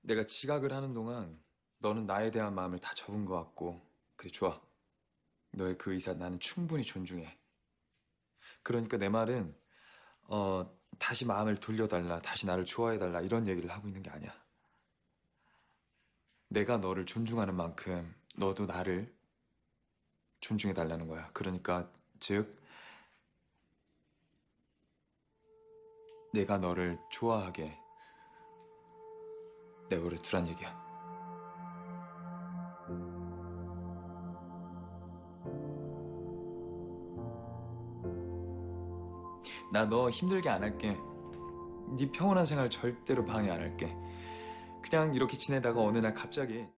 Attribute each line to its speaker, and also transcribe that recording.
Speaker 1: 내가 지각을 하는 동안 너는 나에 대한 마음을 다 접은 것 같고, 그래, 좋아. 너의 그 의사 나는 충분히 존중해. 그러니까 내 말은, 다시 마음을 돌려달라, 다시 나를 좋아해달라, 이런 얘기를 하고 있는 게 아니야. 내가 너를 존중하는 만큼 너도 나를 존중해달라는 거야. 그러니까, 즉, 내가 너를 좋아하게 내버려 두란 얘기야. 나 너 힘들게 안 할게. 네 평온한 생활 절대로 방해 안 할게. 그냥 이렇게 지내다가 어느 날 갑자기